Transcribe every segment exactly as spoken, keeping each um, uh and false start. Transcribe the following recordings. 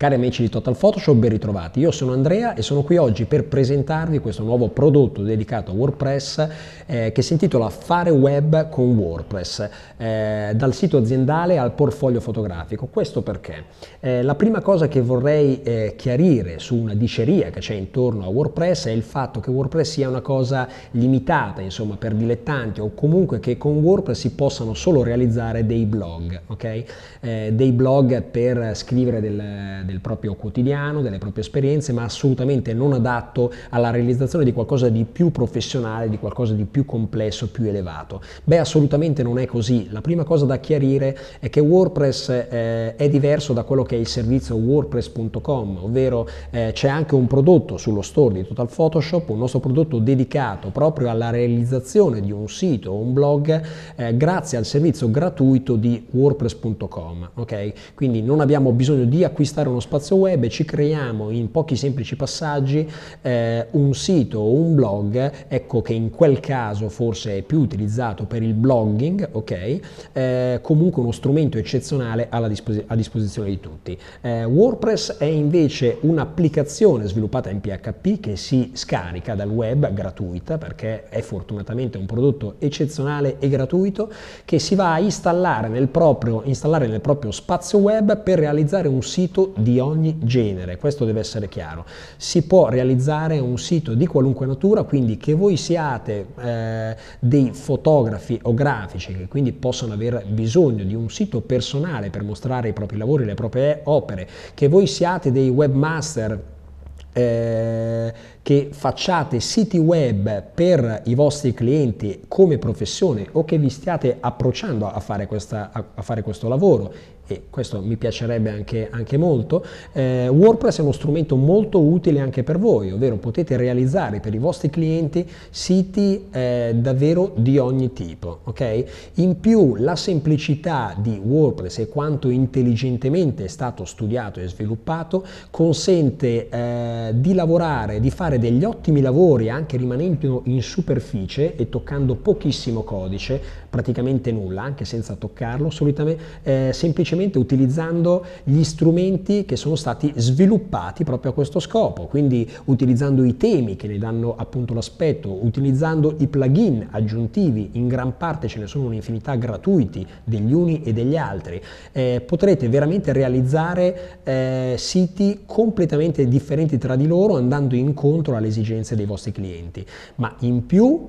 Cari amici di Total Photoshop, ben ritrovati. Io sono Andrea e sono qui oggi per presentarvi questo nuovo prodotto dedicato a WordPress eh, che si intitola Fare Web con WordPress, eh, dal sito aziendale al portfolio fotografico. Questo perché? Eh, la prima cosa che vorrei eh, chiarire su una diceria che c'è intorno a WordPress è il fatto che WordPress sia una cosa limitata, insomma, per dilettanti, o comunque che con WordPress si possano solo realizzare dei blog, ok? Eh, dei blog per scrivere del, del del proprio quotidiano, delle proprie esperienze, ma assolutamente non adatto alla realizzazione di qualcosa di più professionale, di qualcosa di più complesso, più elevato. Beh, assolutamente non è così. La prima cosa da chiarire è che WordPress eh, è diverso da quello che è il servizio WordPress punto com, ovvero eh, c'è anche un prodotto sullo store di Total Photoshop, un nostro prodotto dedicato proprio alla realizzazione di un sito o un blog eh, grazie al servizio gratuito di WordPress punto com, ok? Quindi non abbiamo bisogno di acquistare uno spazio web e ci creiamo in pochi semplici passaggi eh, un sito o un blog, ecco che in quel caso forse è più utilizzato per il blogging, ok? Eh, comunque uno strumento eccezionale alla dispos- a disposizione di tutti. Eh, WordPress è invece un'applicazione sviluppata in P H P che si scarica dal web, gratuita, perché è fortunatamente un prodotto eccezionale e gratuito, che si va a installare nel proprio, installare nel proprio spazio web per realizzare un sito di ogni genere. Questo deve essere chiaro. Si può realizzare un sito di qualunque natura, quindi che voi siate eh, dei fotografi o grafici che quindi possono aver bisogno di un sito personale per mostrare i propri lavori, le proprie opere, che voi siate dei webmaster Eh, che facciate siti web per i vostri clienti come professione o che vi stiate approcciando a fare, questa, a, a fare questo lavoro, e questo mi piacerebbe anche, anche molto, eh, WordPress è uno strumento molto utile anche per voi, ovvero potete realizzare per i vostri clienti siti eh, davvero di ogni tipo, ok? In più la semplicità di WordPress e quanto intelligentemente è stato studiato e sviluppato consente eh, di lavorare, di fare degli ottimi lavori anche rimanendo in superficie e toccando pochissimo codice, praticamente nulla, anche senza toccarlo, solitamente, eh, semplicemente utilizzando gli strumenti che sono stati sviluppati proprio a questo scopo, quindi utilizzando i temi che ne danno appunto l'aspetto, utilizzando i plugin aggiuntivi, in gran parte ce ne sono un'infinità gratuiti degli uni e degli altri, eh, potrete veramente realizzare eh, siti completamente differenti tra di loro, andando incontro alle esigenze dei vostri clienti, ma in più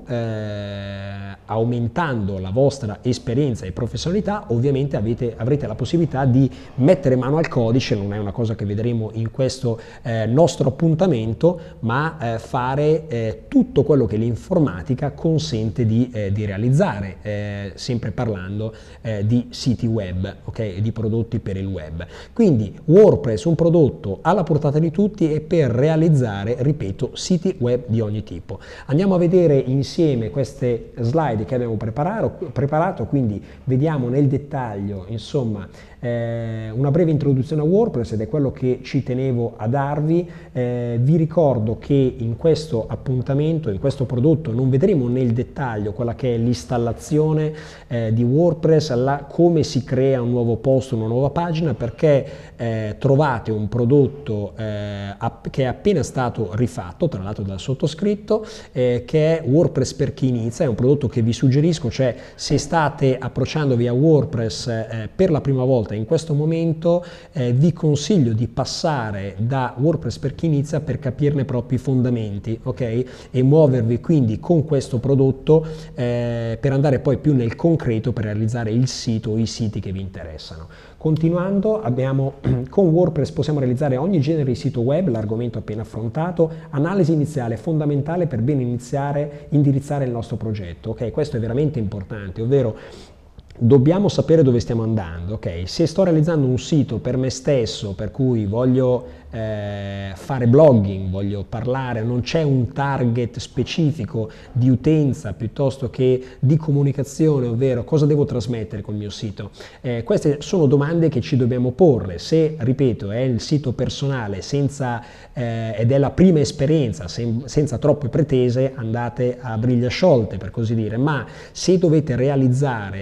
eh, aumentando la vostra esperienza e professionalità, ovviamente avete, avrete la possibilità di mettere mano al codice. Non è una cosa che vedremo in questo eh, nostro appuntamento, ma eh, fare eh, tutto quello che l'informatica consente di, eh, di realizzare, eh, sempre parlando eh, di siti web, ok, di prodotti per il web. Quindi WordPress, un prodotto alla portata di tutti e per realizzare, ripeto, siti web di ogni tipo. Andiamo a vedere insieme queste slide che abbiamo preparato, preparato quindi vediamo nel dettaglio, insomma, eh, una breve introduzione a WordPress, ed è quello che ci tenevo a darvi. Eh, vi ricordo che in questo appuntamento, in questo prodotto, non vedremo nel dettaglio quella che è l'installazione eh, di WordPress, la, come si crea un nuovo post, una nuova pagina, perché eh, trovate un prodotto eh, che è appena stato rifatto, tra l'altro dal sottoscritto, eh, che è WordPress per chi inizia. È un prodotto che vi suggerisco, cioè se state approcciandovi a WordPress eh, per la prima volta in questo momento, eh, vi consiglio di passare da WordPress per chi inizia per capirne proprio i fondamenti, ok? E muovervi quindi con questo prodotto eh, per andare poi più nel concreto per realizzare il sito o i siti che vi interessano. Continuando, abbiamo con WordPress possiamo realizzare ogni genere di sito web, l'argomento appena affrontato, analisi iniziale fondamentale per ben iniziare, indirizzare il nostro progetto, ok? Questo è veramente importante, ovvero dobbiamo sapere dove stiamo andando, ok? Se sto realizzando un sito per me stesso, per cui voglio eh, fare blogging, voglio parlare, non c'è un target specifico di utenza piuttosto che di comunicazione, ovvero cosa devo trasmettere col mio sito. Eh, queste sono domande che ci dobbiamo porre. Se, ripeto, è il sito personale senza, eh, ed è la prima esperienza, sen senza troppe pretese, andate a briglia sciolte, per così dire, ma se dovete realizzare un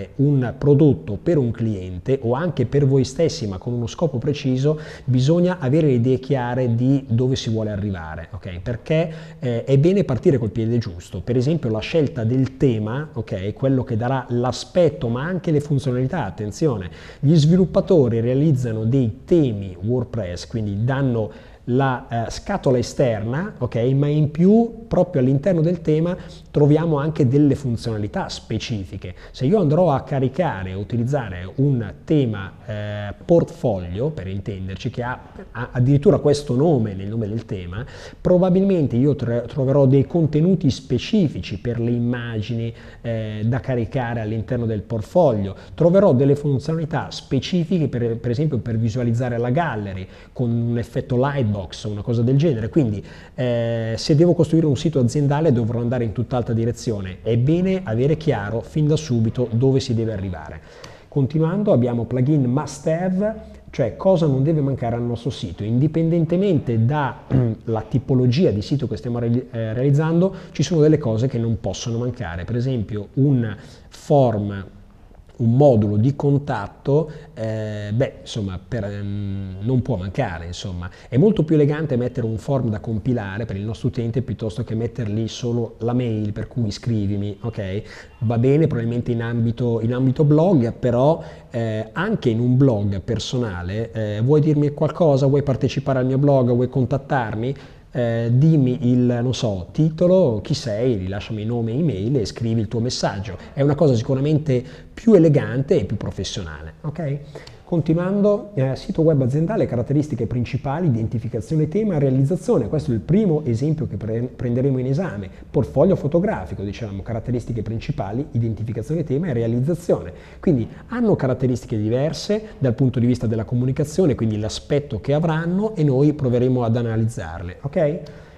un prodotto per un cliente o anche per voi stessi ma con uno scopo preciso, bisogna avere le idee chiare di dove si vuole arrivare, ok? Perché eh, è bene partire col piede giusto. Per esempio la scelta del tema, ok? Quello che darà l'aspetto ma anche le funzionalità. Attenzione, gli sviluppatori realizzano dei temi WordPress, quindi danno la eh, scatola esterna, ok, ma in più proprio all'interno del tema troviamo anche delle funzionalità specifiche. Se io andrò a caricare e utilizzare un tema eh, portfolio, per intenderci, che ha, ha addirittura questo nome nel nome del tema, probabilmente io troverò dei contenuti specifici per le immagini eh, da caricare all'interno del portfolio, troverò delle funzionalità specifiche per, per esempio per visualizzare la gallery con un effetto light box o una cosa del genere. Quindi eh, se devo costruire un sito aziendale dovrò andare in tutt'altra direzione. È bene avere chiaro fin da subito dove si deve arrivare. Continuando, abbiamo plugin must have, cioè cosa non deve mancare al nostro sito. Indipendentemente dalla tipologia di sito che stiamo re eh, realizzando, ci sono delle cose che non possono mancare. Per esempio un form, un modulo di contatto, eh, beh, insomma, per, um, non può mancare, insomma. È molto più elegante mettere un form da compilare per il nostro utente piuttosto che metterlì solo la mail per cui iscrivimi, ok? Va bene probabilmente in ambito, in ambito blog, però eh, anche in un blog personale, eh, vuoi dirmi qualcosa, vuoi partecipare al mio blog, vuoi contattarmi? Eh, dimmi il, non so, titolo, chi sei, rilasciami nome e email e scrivi il tuo messaggio. È una cosa sicuramente più elegante e più professionale, ok? Continuando, eh, sito web aziendale, caratteristiche principali, identificazione tema, realizzazione. Questo è il primo esempio che pre prenderemo in esame. Portfolio fotografico, diciamo, caratteristiche principali, identificazione tema e realizzazione. Quindi hanno caratteristiche diverse dal punto di vista della comunicazione, quindi l'aspetto che avranno, e noi proveremo ad analizzarle, ok?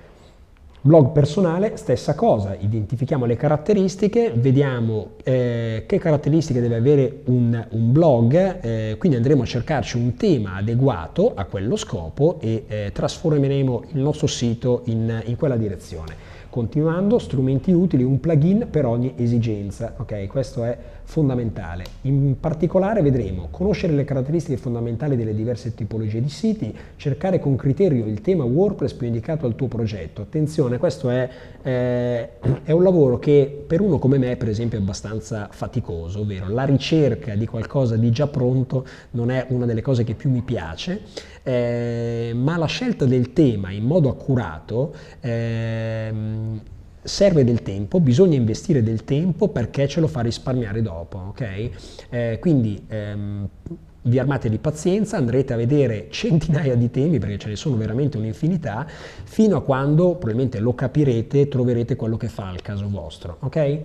Blog personale, stessa cosa, identifichiamo le caratteristiche, vediamo eh, che caratteristiche deve avere un, un blog, eh, quindi andremo a cercarci un tema adeguato a quello scopo e eh, trasformeremo il nostro sito in, in quella direzione. Continuando, strumenti utili, un plugin per ogni esigenza, ok? Questo è fondamentale. In particolare vedremo conoscere le caratteristiche fondamentali delle diverse tipologie di siti, cercare con criterio il tema WordPress più indicato al tuo progetto. Attenzione, questo è, eh, è un lavoro che per uno come me, per esempio, è abbastanza faticoso, ovvero la ricerca di qualcosa di già pronto non è una delle cose che più mi piace, eh, ma la scelta del tema in modo accurato ehm, serve del tempo, bisogna investire del tempo perché ce lo fa risparmiare dopo, ok? Eh, quindi ehm, vi armate di pazienza, andrete a vedere centinaia di temi, perché ce ne sono veramente un'infinità, fino a quando probabilmente lo capirete e troverete quello che fa al caso vostro, ok?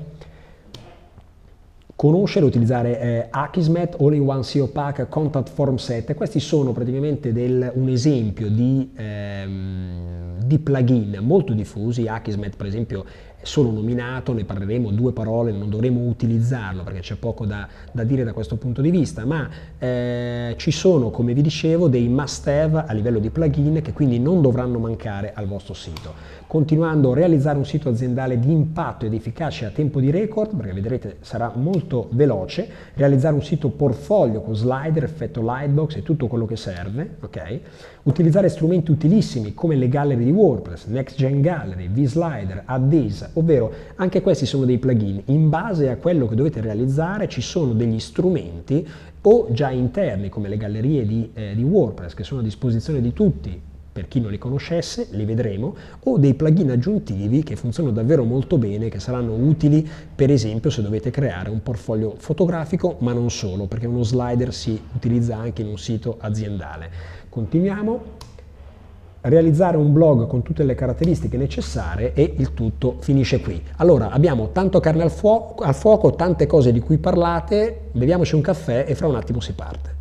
Conoscere, utilizzare eh, Akismet, All-in-One S E O Pack, Contact Form Set. Questi sono praticamente del, un esempio di, ehm, di plugin molto diffusi. Akismet, per esempio, è solo nominato, ne parleremo due parole, non dovremo utilizzarlo perché c'è poco da, da dire da questo punto di vista, ma eh, ci sono, come vi dicevo, dei must have a livello di plugin che quindi non dovranno mancare al vostro sito. Continuando, realizzare un sito aziendale di impatto ed efficace a tempo di record, perché vedrete sarà molto veloce, realizzare un sito portfolio con slider, effetto lightbox e tutto quello che serve, ok? Utilizzare strumenti utilissimi come le gallery di WordPress, Next Gen Gallery, vSlider, Add This, ovvero anche questi sono dei plugin. In base a quello che dovete realizzare ci sono degli strumenti o già interni come le gallerie di, eh, di WordPress che sono a disposizione di tutti. Per chi non li conoscesse, li vedremo, o dei plugin aggiuntivi che funzionano davvero molto bene, che saranno utili per esempio se dovete creare un portfolio fotografico, ma non solo, perché uno slider si utilizza anche in un sito aziendale. Continuiamo. Realizzare un blog con tutte le caratteristiche necessarie e il tutto finisce qui. Allora, abbiamo tanto carne al fuoco, al fuoco, tante cose di cui parlate, beviamoci un caffè e fra un attimo si parte.